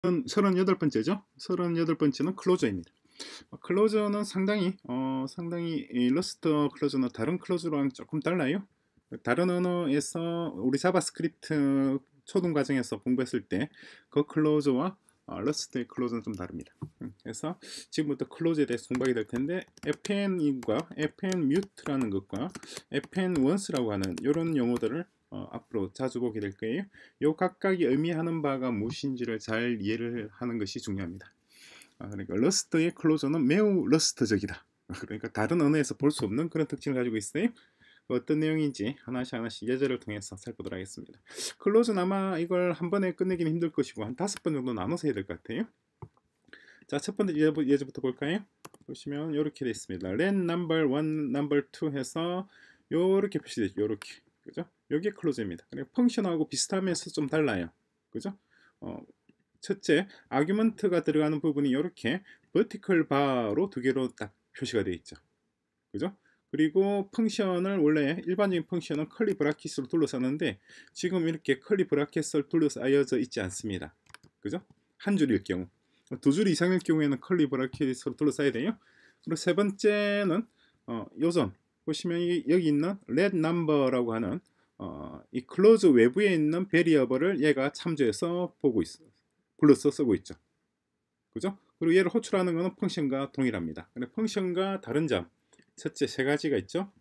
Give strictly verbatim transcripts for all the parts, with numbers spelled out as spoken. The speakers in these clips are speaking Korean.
서른여덟 번째죠. 서른여덟 번째는 클로저입니다. 클로저는 상당히 어, 상당히 이 러스트 클로저는 다른 클로저랑 조금 달라요. 다른 언어에서 우리 자바스크립트 초등 과정에서 공부했을 때 그 클로저와 어, 러스트의 클로저는 좀 다릅니다. 음, 그래서 지금부터 클로저에 대해서 공부하게 될 텐데 에프엔과 에프엔뮤트라는 것과 에프엔원스라고 하는 이런 용어들을 어, 앞으로 자주 보게 될 거예요. 요 각각이 의미하는 바가 무엇인지를 잘 이해를 하는 것이 중요합니다. 아, 그러니까 러스트의 클로저는 매우 러스트적이다. 그러니까 다른 언어에서 볼 수 없는 그런 특징을 가지고 있어요. 어떤 내용인지 하나씩 하나씩 예제를 통해서 살펴보도록 하겠습니다. 클로즈는 아마 이걸 한 번에 끝내기는 힘들 것이고 한 다섯 번 정도 나눠서 해야 될 것 같아요. 자, 첫 번째 예제부터 볼까요? 보시면 이렇게 되어 있습니다. len number one, number two 해서 이렇게 표시되어 있죠. 이렇게. 그죠? 여기에 클로즈입니다. 그러니까 펑션하고 비슷하면서 좀 달라요. 그죠? 어, 첫째, 아규먼트가 들어가는 부분이 이렇게 버티컬 바로 두 개로 딱 표시가 되어 있죠. 그죠? 그리고 펑션을 원래 일반적인 펑션은 curly 브라켓으로 둘러싸는데 지금 이렇게 curly 브라켓을 둘러싸여져 있지 않습니다. 그죠? 한 줄일 경우. 두 줄 이상일 경우에는 curly 브라켓으로 둘러싸야 돼요. 그리고 세 번째는 어, 요점 보시면 여기 있는 red number라고 하는 어, 이 클로즈 외부에 있는 베리어블을 얘가 참조해서 보고 있어. 불러서 쓰고 있죠. 그죠? 그리고 얘를 호출하는 것은 펑션과 동일합니다. 근데 펑션과 다른 점 첫째 세 가지가 있죠.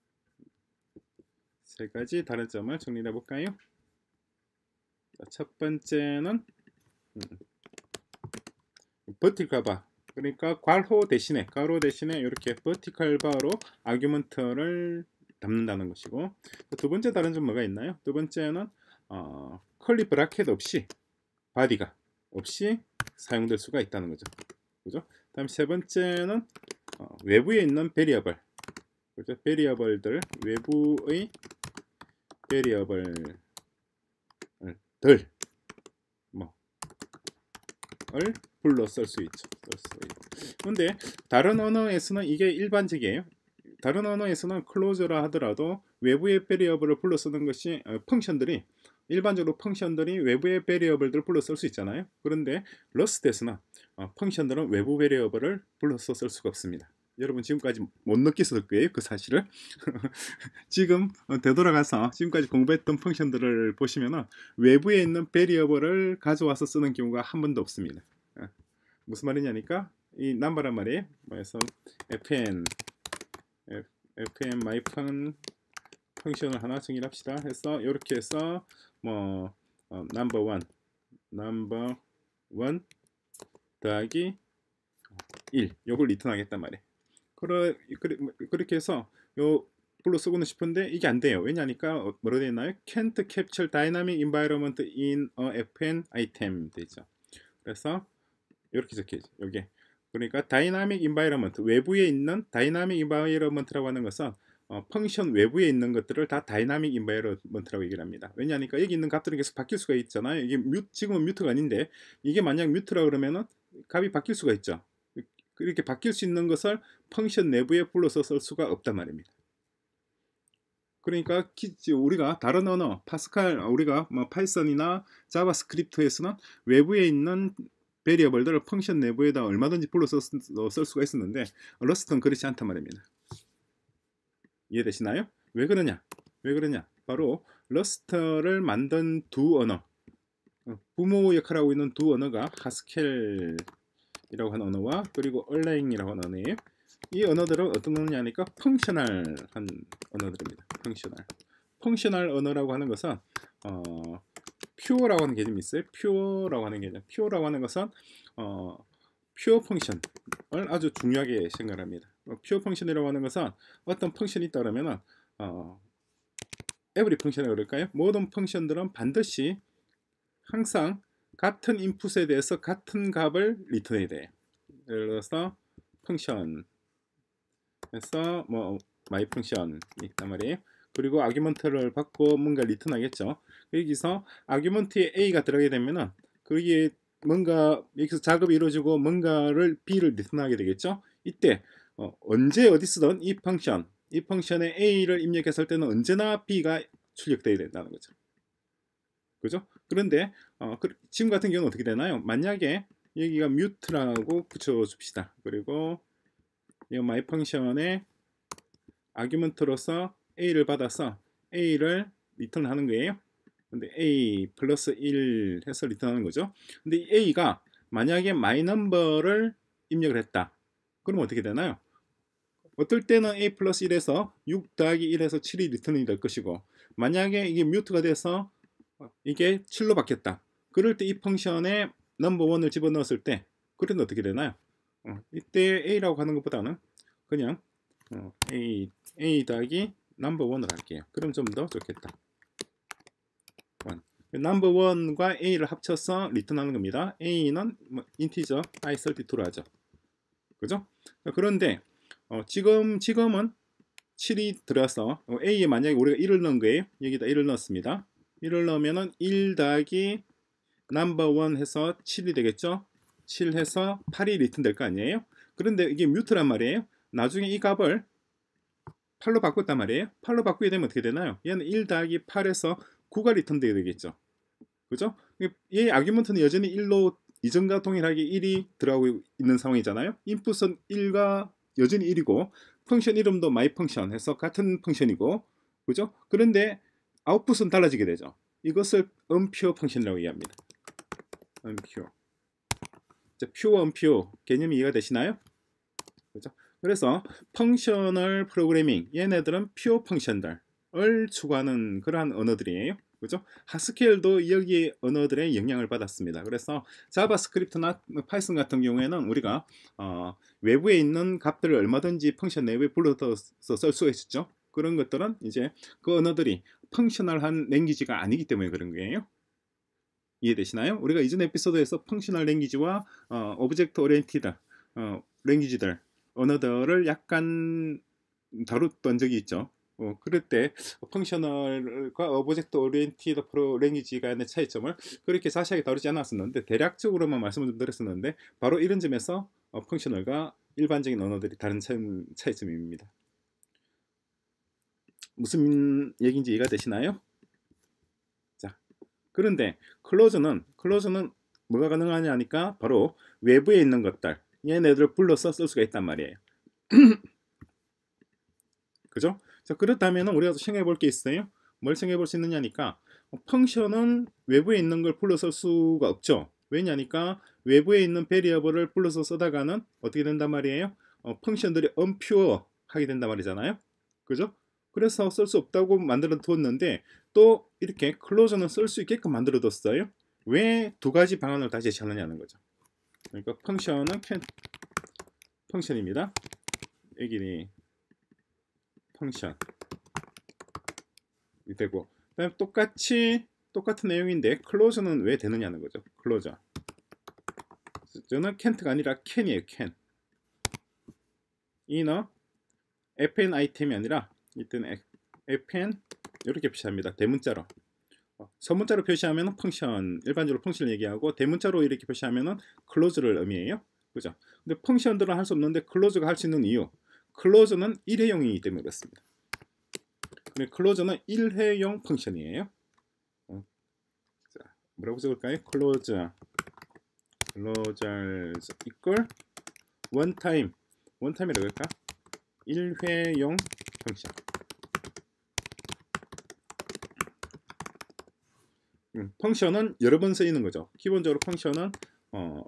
세 가지 다른 점을 정리해 볼까요? 첫 번째는 음, 버티컬 바, 그러니까 괄호 대신에 괄호 대신에 이렇게 버티컬 바로 아규먼트를 담는다는 것이고, 두 번째 다른 점 뭐가 있나요? 두 번째는 어, 컬리 브라켓 없이 바디가 없이 사용될 수가 있다는 거죠. 그죠? 다음 세 번째는 어, 외부에 있는 베리어블, 그죠? 베리어블들 외부의 베리어블들 뭐을 불러 쓸 수 있죠. 그런데 다른 언어에서는 이게 일반적이에요. 다른 언어에서는 클로저라 하더라도 외부의 베리어블을 불러 쓰는 것이 어, 펑션들이 일반적으로 펑션들이 외부의 베리어블들을 불러 쓸 수 있잖아요. 그런데 러스트에서는 어, 펑션들은 외부 베리어블을 불러서 쓸 수가 없습니다. 여러분 지금까지 못 느꼈을 거예요, 그 사실을. 지금 되돌아가서 지금까지 공부했던 펑션들을 보시면은 외부에 있는 베리어블을 가져와서 쓰는 경우가 한 번도 없습니다. 무슨 말이냐니까 이 넘버란 말이에요. 그래서 fn fn myfun 펑션을 하나 정의합시다 해서 이렇게 해서 뭐 어, number one number one 더하기 일 요걸 리턴하겠단 말이에요. 그러, 그래, 그렇게 해서 요 불러 쓰고는 싶은데 이게 안 돼요. 왜냐니까 뭐로 되어 있나요? Can't capture dynamic environment in a fn item 되죠. 그래서 이렇게 적혀있죠. 여기 그러니까 다이나믹 인바이러먼트 외부에 있는 다이나믹 인바이러먼트라고 하는 것은 어, 펑션 외부에 있는 것들을 다 다이나믹 인바이러먼트라고 얘기를 합니다. 왜냐하니까 여기 있는 값들은 계속 바뀔 수가 있잖아요. 이게 뮤, 지금은 뮤트가 아닌데 이게 만약 뮤트라 그러면은 값이 바뀔 수가 있죠. 이렇게 바뀔 수 있는 것을 펑션 내부에 불러서 쓸 수가 없단 말입니다. 그러니까 우리가 다른 언어 파스칼 우리가 뭐 파이썬이나 자바스크립트에서는 외부에 있는 베리어블들을 펑션 내부에다 얼마든지 불러서 쓸 수가 있었는데 러스트는 그렇지 않단 말입니다. 이해되시나요? 왜 그러냐? 왜 그러냐? 바로 러스트를 만든 두 언어, 부모 역할을 하고 있는 두 언어가 하스켈이라고 하는 언어와 그리고 얼랭이라고 하는 언어예요. 이 언어들은 어떤 언어냐니까 펑셔널한 언어들입니다. 펑셔널. 펑셔널 언어라고 하는 것은 어, 퓨어라고 하는 개념이 있어요. 퓨어라고 하는 개념. 퓨어라고 하는 것은 어, 퓨어 펑션을 아주 중요하게 생각합니다. 퓨어 펑션이라고 하는 것은 어떤 펑션이 있다 그러면은 어, every 펑션이라고 그럴까요? 모든 펑션들은 반드시 항상 같은 인풋에 대해서 같은 값을 리턴해야 돼요. 예를 들어서 펑션 해서 뭐 my 펑션이 있단 말이에요. 그리고 아규먼트를 받고 뭔가 리턴하겠죠. 여기서 아규먼트에 A가 들어가게 되면은 그게 뭔가 여기서 작업이 이루어지고 뭔가를 B를 리턴하게 되겠죠. 이때 어, 언제 어디 쓰던 이 펑션, 이 펑션에 A를 입력했을 때는 언제나 B가 출력되어야 된다는 거죠. 그죠? 그런데 어, 그, 지금 같은 경우는 어떻게 되나요? 만약에 여기가 뮤트라고 붙여줍시다. 그리고 이 my 펑션에 아규먼트로서 a를 받아서 a를 리턴하는 거예요. 근데 a 플러스 일 해서 리턴하는 거죠. 근데 이 a가 만약에 my number를 입력을 했다. 그럼 어떻게 되나요? 어떨 때는 a 플러스 일에서 육 더하기 일에서 칠이 리턴이 될 것이고, 만약에 이게 뮤트가 돼서 이게 칠로 바뀌었다. 그럴 때 이 펑션에 넘버 일을 집어넣었을 때 그래도 어떻게 되나요? 어, 이때 a라고 하는 것보다는 그냥 어, a, a 더하기 넘버 일을 할게요. 그럼 좀 더 좋겠다. 넘버 일과 a를 합쳐서 리턴하는 겁니다. a는 뭐 인티저 아이 삼십이로 하죠. 그죠? 그런데 어, 지금 지금은 칠이 들어서 어, a에 만약에 우리가 일을 넣은 거예요. 여기다 일을 넣었습니다. 일을 넣으면은 일 더하기 넘버 일 해서 칠이 되겠죠. 칠 해서 팔이 리턴 될 거 아니에요. 그런데 이게 뮤트란 말이에요. 나중에 이 값을 팔로 바꿨단 말이에요. 팔로 바꾸게 되면 어떻게 되나요? 얘는 일 더하기 팔에서 구가 리턴 되게 되겠죠. 그죠? 얘 아규먼트는 여전히 일로 이전과 동일하게 일이 들어가고 있는 상황이잖아요. 인풋은 일과 여전히 일이고, 펑션 이름도 my 펑션 해서 같은 펑션이고, 그죠? 그런데 아웃풋은 달라지게 되죠. 이것을 unpure 펑션이라고 얘기합니다. unpure. pure, unpure 개념이 이해가 되시나요? 그죠? 그래서 펑셔널 프로그래밍, 얘네들은 pure 펑션들을 추구하는 그러한 언어들이에요. 그죠? 하스케일도 여기 언어들의 영향을 받았습니다. 그래서 자바스크립트나 파이썬 같은 경우에는 우리가 어, 외부에 있는 값들을 얼마든지 펑션 내부에 불러서 쓸 수가 있었죠. 그런 것들은 이제 그 언어들이 펑셔널한 랭귀지가 아니기 때문에 그런 거예요. 이해되시나요? 우리가 이전 에피소드에서 펑셔널 랭귀지와 어, 오브젝트 오리엔티드 어, 랭귀지들, 언어들을 약간 다뤘던 적이 있죠. 어, 그럴 때 펑셔널과 오브젝트 오리엔티드 프로 랭귀지 간의 차이점을 그렇게 자세하게 다루지 않았었는데, 대략적으로만 말씀을 좀 드렸었는데, 바로 이런 점에서 어, 펑셔널과 일반적인 언어들이 다른 차이, 차이점입니다. 무슨 얘기인지 이해가 되시나요? 자, 그런데 클로즈는 클로즈는 뭐가 가능하냐 하니까 바로 외부에 있는 것들, 얘네들을 불러서 쓸 수가 있단 말이에요. 그죠? 자, 그렇다면 우리가 생각해 볼 게 있어요. 뭘 생각해 볼 수 있느냐니까, 펑션은 외부에 있는 걸 불러 쓸 수가 없죠. 왜냐니까 외부에 있는 베리어블을 불러서 쓰다가는 어떻게 된단 말이에요? 어, 펑션들이 unpure 하게 된단 말이잖아요. 그죠? 그래서 쓸 수 없다고 만들어 두었는데, 또 이렇게 클로저는 쓸 수 있게끔 만들어 뒀어요. 왜 두 가지 방안을 다 제시하느냐는 거죠. 그러니까 펑션은 can, 펑션입니다. 여기니 펑션 되고, 그다음 똑같이 똑같은 내용인데 클로저는 왜 되느냐는 거죠. 클로저. 저는 can't가 아니라 can이에요. can. 이너 fn 아이템이 아니라 이때는 fn 이렇게 표시합니다. 대문자로. 서문자로 표시하면 펑션, 일반적으로 펑션을 얘기하고, 대문자로 이렇게 표시하면 클로즈를 의미해요. 그죠? 근데 펑션들은 할 수 없는데 클로즈가 할 수 있는 이유, 클로즈는 일회용이기 때문에 그렇습니다. 근데 클로즈는 일회용 펑션이에요. 어. 자, 뭐라고 적을까요? 클로즈 클로저스 equal one time one time이라고 할까? 일회용 펑션. 음, 펑션은 여러 번 쓰이는 거죠. 기본적으로 펑션은 어,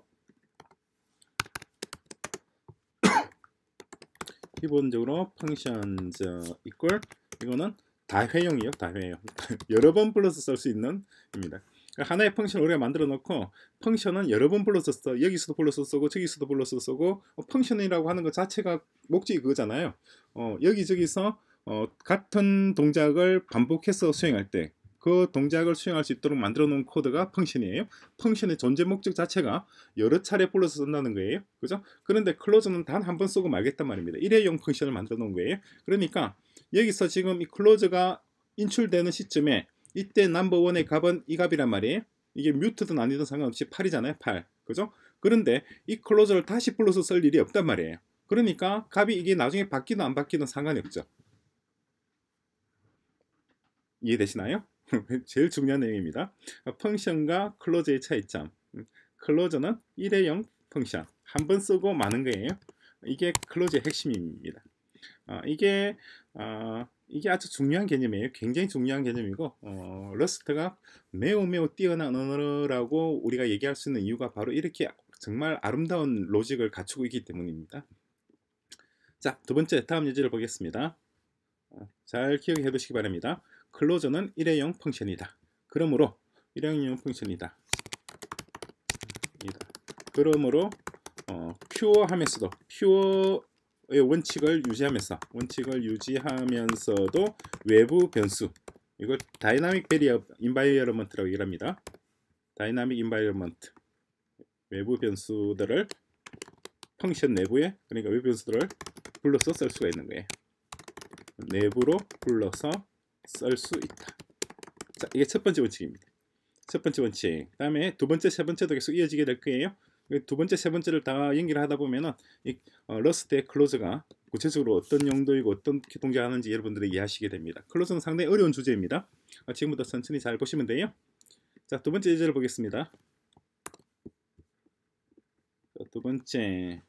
기본적으로 functions equal, 이거는 다회용이요. 다회용. 여러 번 불러서 쓸 수 있는 입니다. 하나의 펑션을 우리가 만들어 놓고, 펑션은 여러 번 불러서 써. 여기서도 불러서 쓰고 저기서도 불러서 쓰고, 어, 펑션이라고 하는 것 자체가 목적이 그거잖아요. 어, 여기저기서 어, 같은 동작을 반복해서 수행할 때 그 동작을 수행할 수 있도록 만들어 놓은 코드가 펑션이에요. 펑션의 존재 목적 자체가 여러 차례 불러서 쓴다는 거예요. 그죠? 그런데 클로즈는 단 한 번 쓰고 말겠단 말입니다. 일회용 펑션을 만들어 놓은 거예요. 그러니까 여기서 지금 이 클로즈가 인출되는 시점에 이때 넘버원의 값은 이 값이란 말이에요. 이게 뮤트든 아니든 상관없이 팔이잖아요. 팔. 그죠? 그런데 이 클로즈를 다시 불러서 쓸 일이 없단 말이에요. 그러니까 값이 이게 나중에 바뀌든 안 바뀌든 상관이 없죠. 이해되시나요? 제일 중요한 내용입니다. 펑션과 클로저의 차이점. 클로저는 일회용 펑션, 한 번 쓰고 마는 거예요. 이게 클로저의 핵심입니다. 어, 이게 어, 이게 아주 중요한 개념이에요. 굉장히 중요한 개념이고 어, 러스트가 매우 매우 뛰어난 언어라고 우리가 얘기할 수 있는 이유가 바로 이렇게 정말 아름다운 로직을 갖추고 있기 때문입니다. 자, 두 번째 다음 예제를 보겠습니다. 어, 잘 기억해 두시기 바랍니다. 클로저는 일회용 펑션이다. 그러므로 일회용 펑션이다. 그러므로 어, 퓨어하면서도 퓨어의 원칙을 유지하면서 원칙을 유지하면서도 외부 변수, 이걸 다이나믹 베리어 인바이러먼트라고 얘기를 합니다. 다이나믹 인바이러먼트, 외부 변수들을 펑션 내부에, 그러니까 외부 변수들을 불러서 쓸 수가 있는 거예요. 내부로 불러서 쓸 수 있다. 자, 이게 첫 번째 원칙입니다. 첫 번째 원칙. 다음에 두 번째, 세 번째도 계속 이어지게 될 거예요. 두 번째, 세 번째를 다 연결하다 보면은 이 어, 러스트의 클로즈가 구체적으로 어떤 용도이고 어떻게 동작하는지 여러분들이 이해하시게 됩니다. 클로즈는 상당히 어려운 주제입니다. 어, 지금부터 천천히 잘 보시면 돼요. 자, 두 번째 예제를 보겠습니다. 자, 두 번째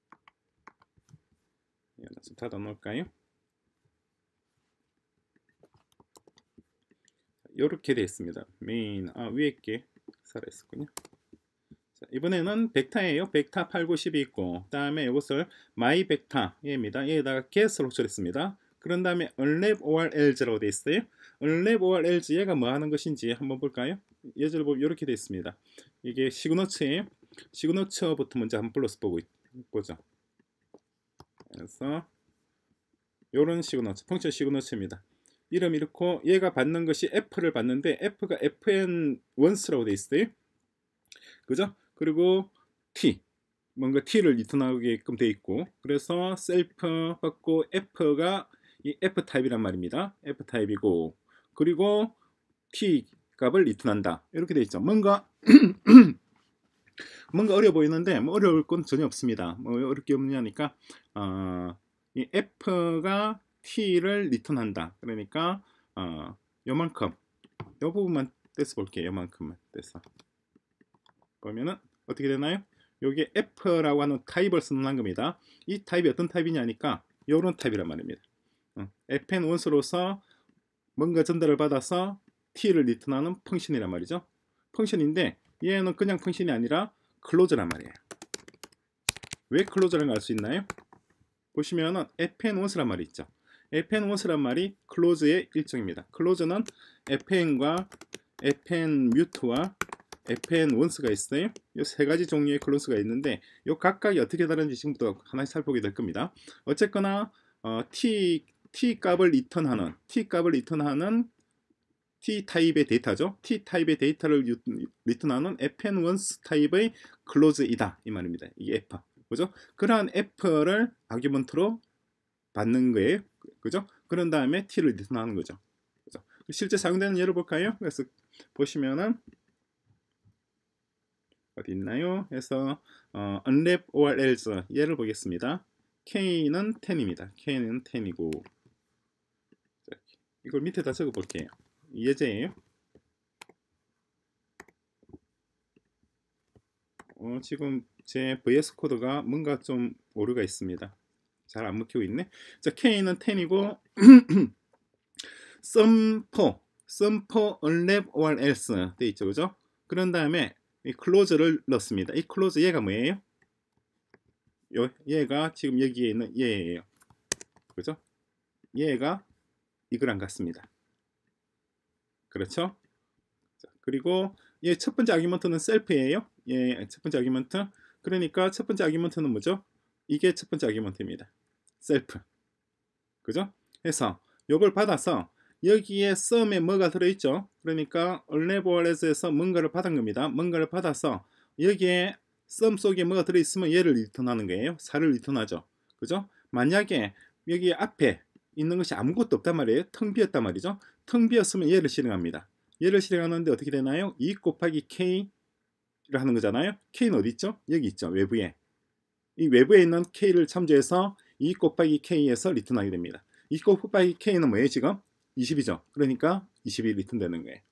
좀 닫아 놓을까요? 이렇게 되어 있습니다. 메인, 아, 위에 게 살아있었군요. 자, 이번에는 벡터예요. 벡터 팔, 구, 십이 있고, 그 다음에 이것을 my 벡터 얘입니다. 얘에다가 get을 호출했습니다. 그런 다음에 unwrap or else라고 되어 있어요. unwrap or else 얘가 뭐 하는 것인지 한번 볼까요? 예제를 보면 이렇게 되어 있습니다. 이게 시그너처예요. 시그너처부터 먼저 한번 불러서 보고 보죠. 그래서 요런 시그너처, 펑션 시그너처입니다. 이름 이렇고 얘가 받는 것이 f를 받는데 f가 에프엔 once라고 되어 있어요. 그죠? 그리고 t, 뭔가 t를 리턴하게끔 되어 있고, 그래서 셀프 받고 f가 이 f 타입이란 말입니다. f 타입이고, 그리고 t 값을 리턴한다. 이렇게 되어 있죠. 뭔가 뭔가 어려워 보이는데 뭐 어려울 건 전혀 없습니다. 뭐 어렵게 없냐니까 어, 이 f가 t를 리턴한다. 그러니까 어, 요만큼, 요 부분만 떼서 볼게요. 요만큼만 떼서 보면은 어떻게 되나요? 요게 f라고 하는 타입을 쓰는 겁니다. 이 타입이 어떤 타입이냐니까 요런 타입이란 말입니다. 어, 에프엔 원스로서 뭔가 전달을 받아서 t를 리턴하는 펑션이란 말이죠. 펑션인데 얘는 그냥 펑션이 아니라 클로저란 말이에요. 왜 클로저라는 걸 알 수 있나요? 보시면은 에프엔 원스란 말이 있죠. 에프엔 원스란 말이 클로즈의 일종입니다. 클로즈는 에프엔과 에프엔 뮤트와 에프엔 원스가 있어요. 이 세 가지 종류의 클로즈가 있는데 이 각각이 어떻게 다른지 지금부터 하나씩 살펴보게 될 겁니다. 어쨌거나 어, t t 값을 리턴하는 t 값을 리턴하는 t 타입의 데이터죠. t 타입의 데이터를 유, 리턴하는 에프엔 원스 타입의 클로즈이다 이 말입니다. 이게 f, 그죠? 그러한 f를 아규먼트로 받는 거예요. 그죠? 그런 다음에 t를 리턴하는 거죠. 그죠? 실제 사용되는 예를 볼까요? 그래서 보시면은 어디 있나요? 해서 어, unwrap or else 예를 보겠습니다. k는 텐입니다. k는 텐이고, 이걸 밑에다 적어 볼게요. 예제예요. 어, 지금 제 브이에스 코드가 뭔가 좀 오류가 있습니다. 잘 안 먹히고 있네. 자, k는 텐이고 sum for, sum for unwrap or else 돼 있죠, 그죠? 그런 다음에 이 클로즈를 넣습니다. 이 클로즈 얘가 뭐예요? 요, 얘가 지금 여기에 있는 얘예요. 그죠? 얘가 이거랑 같습니다. 그렇죠? 자, 그리고 얘 첫 번째 아규먼트는 셀프예요. 예, 첫 번째 아규먼트. 그러니까 첫 번째 아규먼트는 뭐죠? 이게 첫 번째 아규먼트입니다. 셀프. 그죠? 해서 요걸 받아서 여기에 sum에 뭐가 들어있죠? 그러니까 unwrap에서 뭔가를 받은 겁니다. 뭔가를 받아서 여기에 sum 속에 뭐가 들어있으면 얘를 리턴하는 거예요. 사를 리턴하죠. 그죠? 만약에 여기 앞에 있는 것이 아무것도 없단 말이에요. 텅 비었단 말이죠. 텅 비었으면 얘를 실행합니다. 얘를 실행하는데 어떻게 되나요? 이 곱하기 k를 하는 거잖아요. k는 어디 있죠? 여기 있죠. 외부에. 이 외부에 있는 k를 참조해서 이 곱하기 k에서 리턴하게 됩니다. 이 곱하기 k는 뭐예요 지금? 이십이죠. 그러니까 이십이 리턴 되는 거예요.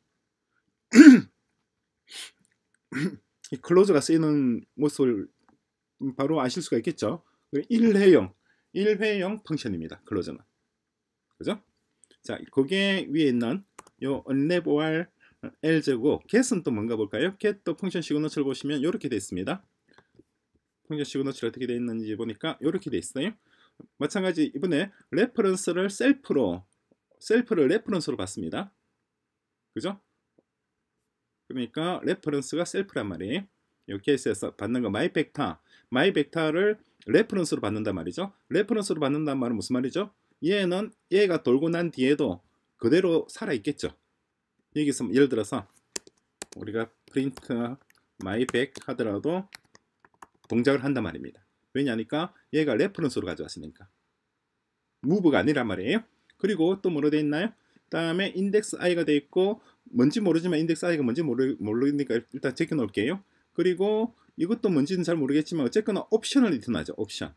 이 클로저가 쓰이는 모습을 바로 아실 수가 있겠죠. 일회용, 일회용 펑션입니다. 클로저는. 그죠? 자, 거기에 위에 있는 요 unwrap else고 get은 또 뭔가 볼까요? get 또 펑션 시그너처를 보시면 이렇게 되어 있습니다. 펑션 시그너처가 어떻게 되어 있는지 보니까 이렇게 되어 있어요. 마찬가지 이번에 레퍼런스를 셀프로 셀프를 레퍼런스로 받습니다. 그죠? 그러니까 레퍼런스가 셀프란 말이에요. 이 케이스에서 받는 거 마이 벡터, 마이 벡터를 레퍼런스로 받는단 말이죠. 레퍼런스로 받는단 말은 무슨 말이죠? 얘는 얘가 돌고 난 뒤에도 그대로 살아 있겠죠. 여기서 예를 들어서 우리가 프린트 마이 백 하더라도 동작을 한단 말입니다. 왜냐니까 얘가 레퍼런스로 가져왔으니까. 무브가 아니란 말이에요. 그리고 또 뭐로 되어 있나요? 다음에 인덱스 i가 되어 있고 뭔지 모르지만 인덱스 i가 뭔지 모르, 모르니까 일단 제껴 놓을게요. 그리고 이것도 뭔지는 잘 모르겠지만 어쨌거나 옵션을 리턴하죠. 옵션.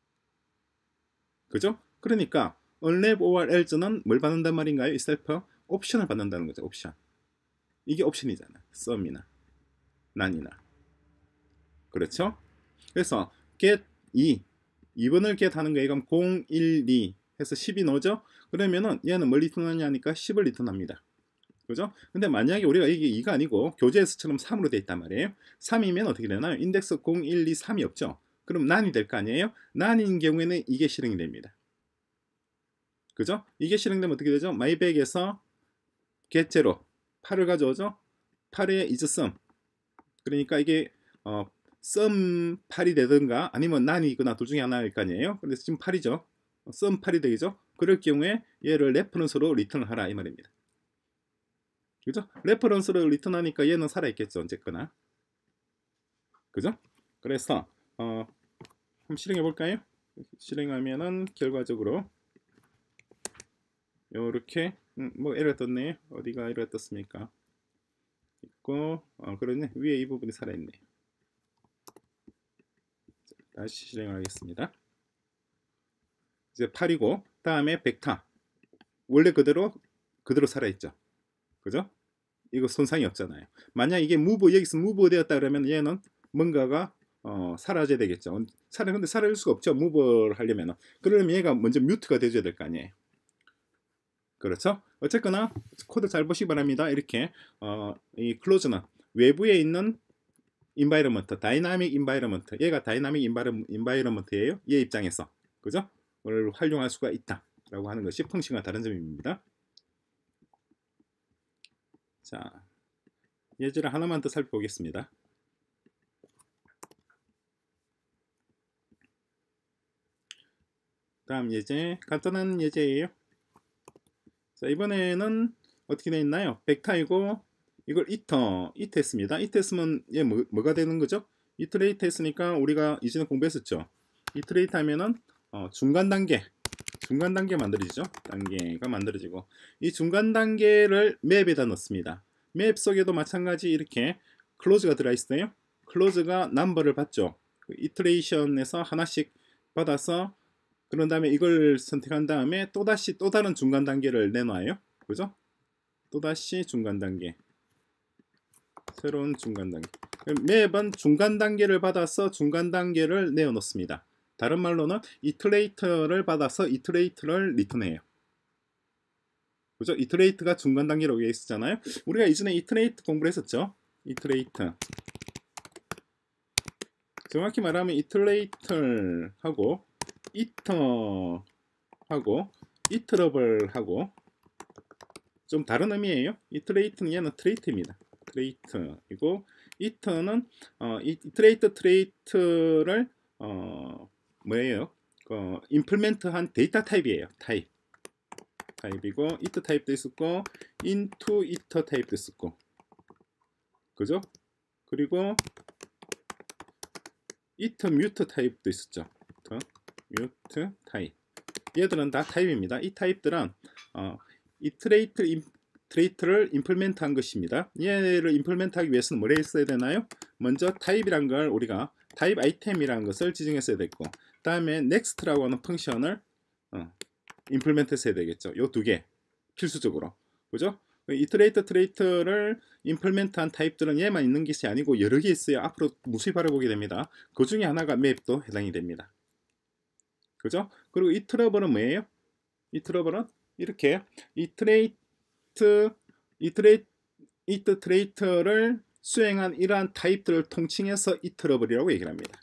그죠? 그러니까 unwrap or else는 뭘 받는단 말인가요? 이 셀프 옵션을 받는다는 거죠. 옵션. 이게 옵션이잖아. 썸이나 난이나. 그렇죠? 그래서 get 이 이 번을 get 하는 거에 그럼 공, 일, 이 해서 십이 넣죠? 그러면은 얘는 뭘 리턴하냐 하니까 십을 리턴합니다. 그죠? 근데 만약에 우리가 이게 이가 아니고 교재에서처럼 삼으로 돼 있단 말이에요. 삼이면 어떻게 되나요? 인덱스 공, 일, 이, 삼이 없죠? 그럼 난이 될 거 아니에요? 난인 경우에는 이게 실행이 됩니다. 그죠? 이게 실행되면 어떻게 되죠? 마이백에서 get 제로 팔을 가져오죠? 팔에 is sum. 그러니까 이게 어, sum 팔이 되든가 아니면 난이거나 둘 중에 하나일 거 아니에요? 근데 지금 팔이죠. sum 팔이 되겠죠? 그럴 경우에 얘를 레퍼런스로 리턴을 하라 이 말입니다. 그죠? 레퍼런스로 리턴하니까 얘는 살아있겠죠. 어쨌거나. 그죠? 그래서 어, 한번 실행해 볼까요? 실행하면은 결과적으로 요렇게 음, 뭐 에러 떴네. 어디가 에러 떴습니까? 있고 어 그러네. 위에 이 부분이 살아있네. 다시 실행을 하겠습니다. 이제 팔이고 다음에 벡터 원래 그대로 그대로 살아있죠. 그죠? 이거 손상이 없잖아요. 만약 이게 무브 여기서 무브 되었다 그러면 얘는 뭔가가 어, 사라져야 되겠죠. 사라 근데 사라질 수가 없죠. 무브를 하려면 그러면 얘가 먼저 뮤트가 돼줘야 될 거 아니에요. 그렇죠? 어쨌거나 코드 잘 보시기 바랍니다. 이렇게 어, 이 클로즈는 외부에 있는 인바이러먼트, 다이나믹 인바이러먼트. 얘가 다이나믹 인바이러먼트예요. 얘 입장에서 그죠? 를 활용할 수가 있다라고 하는 것이 펑션과 다른 점입니다. 자, 예제를 하나만 더 살펴보겠습니다. 다음 예제, 간단한 예제예요. 자, 이번에는 어떻게 되어 있나요? 벡터이고 이걸 이터, 이터 했습니다. 이터 했으면 얘 뭐, 뭐가 되는 거죠? 이터레이트 했으니까 우리가 이전에 공부했었죠. 이터레이트 하면은 어, 중간 단계, 중간 단계 만들어지죠. 단계가 만들어지고 이 중간 단계를 맵에다 넣습니다. 맵 속에도 마찬가지 이렇게 클로즈가 들어있어요. 클로즈가 넘버를 받죠. 이터레이션에서 하나씩 받아서 그런 다음에 이걸 선택한 다음에 또다시 또 다른 중간 단계를 내놔요. 그죠? 또다시 중간 단계. 새로운 중간 단계. 매번 중간 단계를 받아서 중간 단계를 내어 놓습니다. 다른 말로는 이터레이터를 받아서 이터레이터를 리턴해요. 그죠? 이터레이트가 중간 단계라고 되어 있었잖아요. 우리가 이전에 이터레이트 공부를 했었죠. 이터레이트. 정확히 말하면 이터레이터하고 이터 하고 이터러블 하고 좀 다른 의미예요. 이터레이트는 얘는 트레이트입니다. 트레이트이고 이터는 어, 이터레이트 트레이트를 어, 뭐예요? 어, 임플멘트한 데이터 타입이에요. 타입 타입이고 이터 타입도 있었고 into 이터 타입도 있었고 그죠? 그리고 이터 뮤트 타입도 있었죠. 뮤트 타입. 얘들은 다 타입입니다. 이 타입들은 어, 이트레이트 트레이트를 임플멘트 한 것입니다. 얘를 임플멘트 하기 위해서는 뭘 했어야 되나요? 먼저 타입이란 걸 우리가 타입 아이템이라는 것을 지정했어야 됐고 다음에 next라고 하는 펑션을 어, 임플멘트 했어야 되겠죠. 요 두 개. 필수적으로. 그죠? 이터레이터 트레이터를 임플멘트한 타입들은 얘만 있는 것이 아니고 여러 개 있어요. 앞으로 무수히 바라보게 됩니다. 그 중에 하나가 맵도 해당이 됩니다. 그죠? 그리고 이 트러블은 뭐예요? 이 트러블은 이렇게 이터레이트 이터레이트 이터 트레이터를 수행한 이러한 타입들을 통칭해서 이 트러블이라고 얘기를 합니다.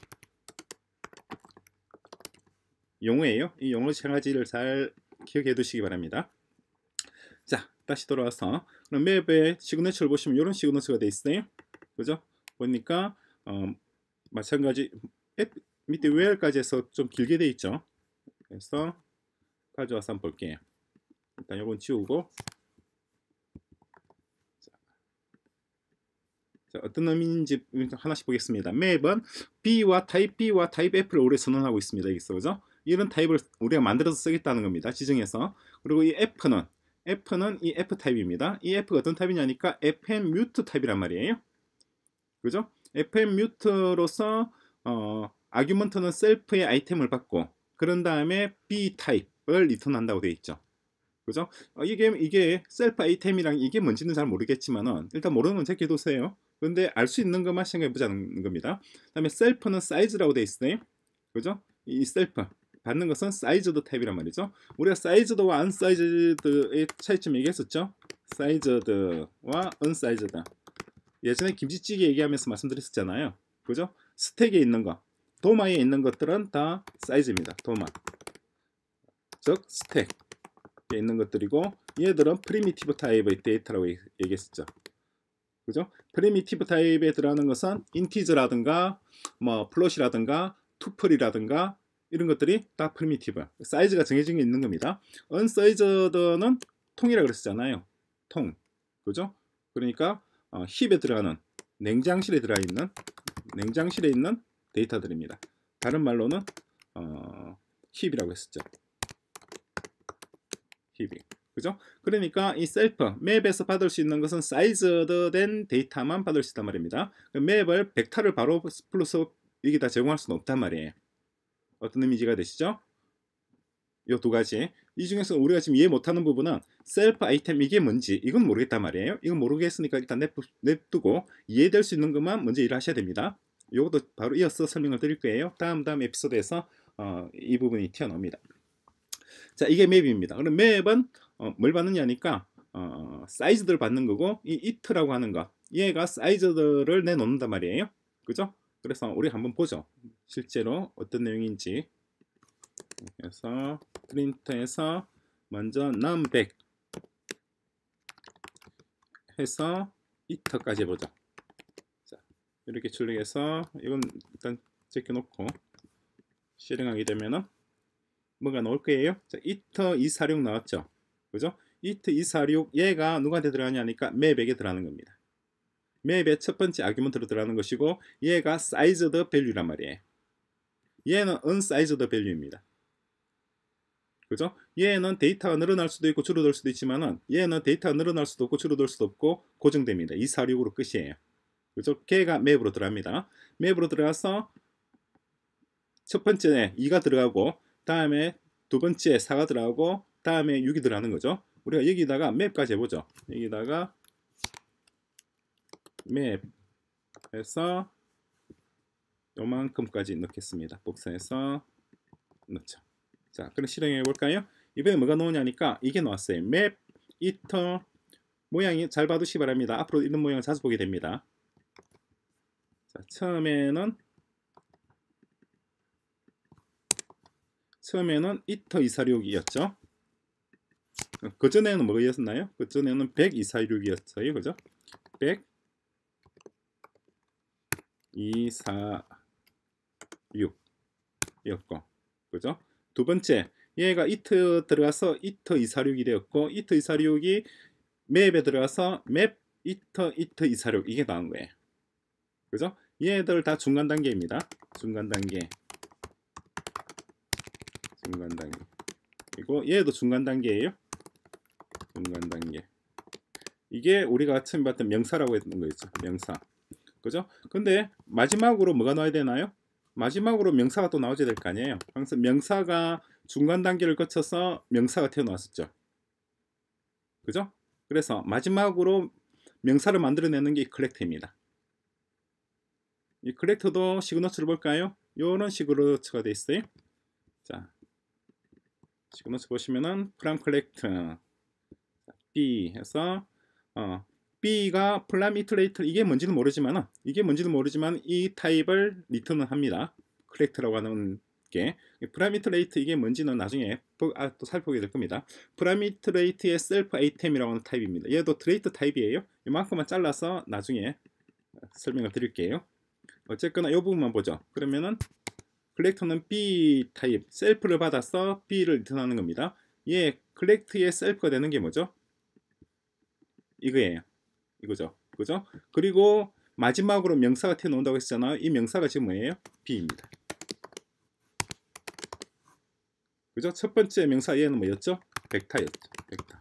용어예요. 이 용어 세 가지를 잘 기억해 두시기 바랍니다. 자, 다시 돌아와서 그럼 맵의 시그너처를 보시면 이런 시그너처가 돼 있어요. 그죠? 보니까 어, 마찬가지 앱 밑에 where까지 해서 좀 길게 돼 있죠. 그래서 가져와서 한번 볼게요. 일단 이건 지우고 자, 어떤 의미인지 하나씩 보겠습니다. 맵은 B와 타입 B와 타입 F를 우리 선언하고 있습니다. 여기서 그죠? 이런 타입을 우리가 만들어서 쓰겠다는 겁니다. 지정해서. 그리고 이 F는 F는 이 F 타입입니다. 이 F가 어떤 타입이냐니까 에프엠 뮤트 타입이란 말이에요. 그죠? 에프엠 뮤트로서 어, 아규먼트는 셀프의 아이템을 받고 그런 다음에 B 타입을 리턴한다고 되어 있죠. 그죠? 어, 이게 이게 셀프 아이템이랑 이게 뭔지는 잘 모르겠지만은 일단 모르는 건 제껴두세요. 근데 알 수 있는 것만 생각해 보자는 겁니다. 그다음에 셀프는 사이즈라고 되어 있어요. 그죠? 이 셀프 받는 것은 사이즈드 탭이란 말이죠. 우리가 사이즈드와 언사이즈드의 차이점 얘기했었죠. 사이즈드와 언사이즈드. 예전에 김치찌개 얘기하면서 말씀드렸었잖아요. 그죠? 스택에 있는 거, 도마에 있는 것들은 다 사이즈입니다. 도마. 즉 스택에 있는 것들이고 얘들은 프리미티브 타입의 데이터라고 얘기했었죠. 그죠? 프리미티브 타입에 들어가는 것은 인티저라든가 뭐 플롯이라든가 투플이라든가 이런 것들이 다 프리미티브 사이즈가 정해진 게 있는 겁니다. 언사이즈드는 통이라 그랬었잖아요. 통. 그죠? 그러니까 어, 힙에 들어가는 냉장실에 들어가 있는 냉장실에 있는 데이터들입니다. 다른 말로는 어, 힙이라고 했었죠. 힙이. 그죠? 그러니까 이 셀프 맵에서 받을 수 있는 것은 사이즈된 데이터만 받을 수 있단 말입니다. 맵을 벡터를 바로 플러스 여기다 제공할 수는 없단 말이에요. 어떤 의미가 되시죠? 이 두 가지. 이 중에서 우리가 지금 이해 못하는 부분은 셀프 아이템 이게 뭔지 이건 모르겠단 말이에요. 이건 모르겠으니까 일단 냅두고 이해될 수 있는 것만 먼저 일하셔야 됩니다. 이것도 바로 이어서 설명을 드릴 거예요. 다음 다음 에피소드에서 어, 이 부분이 튀어나옵니다. 자, 이게 맵입니다. 그럼 맵은 어, 뭘 받느냐니까 어, 사이즈들을 받는 거고 이 it라고 하는 거 얘가 사이즈들을 내놓는단 말이에요. 그죠? 그래서 우리 한번 보죠. 실제로 어떤 내용인지. 그래서 프린트에서 먼저 남 백 해서 it까지 해보죠. 자, 이렇게 출력해서 이건 일단 제껴놓고 실행하게 되면은 뭐가 나올 거예요? 자, iter 이백사십육 나왔죠. 그죠? iter 이백사십육 얘가 누구한테 들어가냐니까 맵에게 들어가는 겁니다. 맵의 첫 번째 아규먼트로 들어가는 것이고 얘가 sized value란 말이에요. 얘는 unsized value입니다. 그죠? 얘는 데이터가 늘어날 수도 있고 줄어들 수도 있지만은 얘는 데이터가 늘어날 수도 없고 줄어들 수도 없고 고정됩니다. 이백사십육으로 끝이에요. 그죠? 걔가 맵으로 들어갑니다. 맵으로 들어가서 첫 번째 이가 들어가고 다음에 두 번째 사가 들어가고 다음에 육이 들어가는 거죠. 우리가 여기다가 맵까지 해보죠. 여기다가 맵에서 요만큼까지 넣겠습니다. 복사해서 넣죠. 자, 그럼 실행해 볼까요? 이번에 뭐가 나오냐니까 이게 나왔어요. 맵, 이터 모양이 잘 봐두시기 바랍니다. 앞으로 이런 모양을 자주 보게 됩니다. 자, 처음에는 처음에는 이터 이백사십육이었죠. 그 전에는 뭐가 였나요? 그 전에는 백 이백사십육이었어요. 그죠? 백 이백사십육이었고, 그죠? 두 번째, 얘가 이터 들어가서 이터 이백사십육이 되었고, 이터 이백사십육이 맵에 들어가서 맵 이터 이터 이백사십육 이게 나온 거예요. 그죠? 얘들 다 중간 단계입니다. 중간 단계. 중간 단계. 그리고 얘도 중간 단계예요. 중간 단계. 이게 우리가 처음 봤던 명사라고 했던 거였죠. 명사. 그죠? 근데 마지막으로 뭐가 나와야 되나요? 마지막으로 명사가 또 나오셔야 될 거 아니에요. 항상 명사가 중간 단계를 거쳐서 명사가 튀어나왔었죠. 그죠? 그래서 마지막으로 명사를 만들어내는 게 이 컬렉터입니다. 이 컬렉터도 시그너처를 볼까요? 이런 시그너처가 돼 있어요. 자, 시그너처 보시면은 프람 컬렉터 B 해서 어, B가 플람 이터레이터 이게 뭔지는 모르지만 이게 뭔지는 모르지만 이 타입을 리턴을 합니다. 컬렉터라고 하는 게 프라미터레이트 이게 뭔지는 나중에 아, 또 살펴보게 될 겁니다. 프라미터레이트의 셀프 아이템이라고 하는 타입입니다. 얘도 트레이트 타입이에요. 이만큼만 잘라서 나중에 설명을 드릴게요. 어쨌거나 이 부분만 보죠. 그러면은 컬렉터는 B 타입 셀프를 받아서 B를 리턴하는 겁니다. 얘 컬렉트의 셀프가 되는 게 뭐죠? 이거예요. 이거죠. 그죠? 그리고 마지막으로 명사가 튀어나온다고 했잖아요. 이 명사가 지금 뭐예요? B입니다. 그죠? 첫 번째 명사 얘는 뭐였죠? 벡터였죠. 벡터.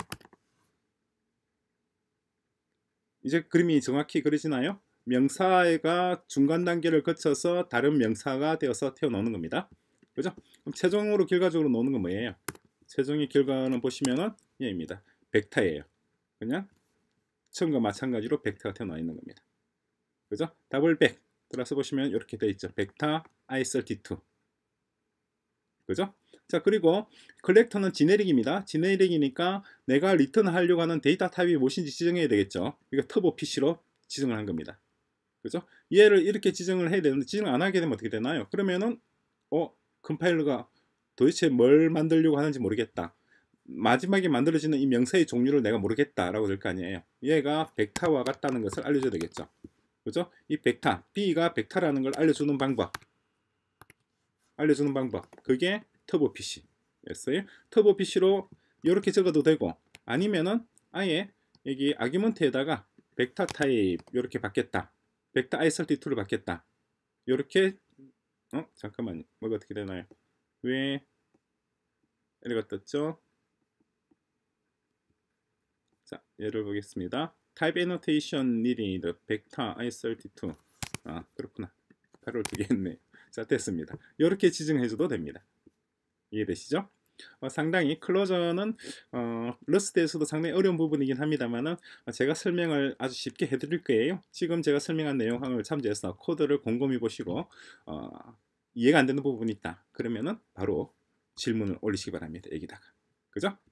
이제 그림이 정확히 그려지나요? 명사가 중간 단계를 거쳐서 다른 명사가 되어서 튀어나오는 겁니다. 그죠? 그럼 최종으로 결과적으로 나오는 건 뭐예요? 최종의 결과는 보시면은 얘입니다. 벡터예요. 그냥 처음과 마찬가지로 벡터가 튀어나와 있는 겁니다. 그죠? 더블백 들어서 보시면 이렇게 되어 있죠. 벡터 아이 삼십이. 그죠? 자, 그리고 컬렉터는 지네릭입니다. 지네릭이니까 내가 리턴하려고 하는 데이터 타입이 무엇인지 지정해야 되겠죠. 이거 터보 피씨로 지정을 한 겁니다. 그죠? 얘를 이렇게 지정을 해야 되는데 지정 안 하게 되면 어떻게 되나요? 그러면은 어 컴파일러가 도대체 뭘 만들려고 하는지 모르겠다. 마지막에 만들어지는 이 명사의 종류를 내가 모르겠다라고 될 거 아니에요. 얘가 벡터와 같다는 것을 알려줘야 되겠죠. 그죠? 이 벡터, B가 벡터라는 걸 알려주는 방법. 알려주는 방법. 그게 터보 피씨였어요. 터보 피씨로 이렇게 적어도 되고 아니면은 아예 여기 아규먼트에다가 벡터 타입 이렇게 받겠다. 벡터 아이 삼십이를 받겠다. 이렇게 어 잠깐만요. 뭐가 어떻게 되나요? 왜 에러가 떴죠? 자, 예를 보겠습니다. Type annotation needed 벡터 아이 삼십이. 아, 그렇구나. 가로를 두 개 했네요. 자, 됐습니다. 이렇게 지정해줘도 됩니다. 이해되시죠? 어, 상당히 클로저는 어, 러스트에서도 상당히 어려운 부분이긴 합니다만은 제가 설명을 아주 쉽게 해드릴 거예요. 지금 제가 설명한 내용을 참조해서 코드를 곰곰이 보시고 어, 이해가 안 되는 부분이 있다. 그러면은 바로 질문을 올리시기 바랍니다. 여기다가. 그죠?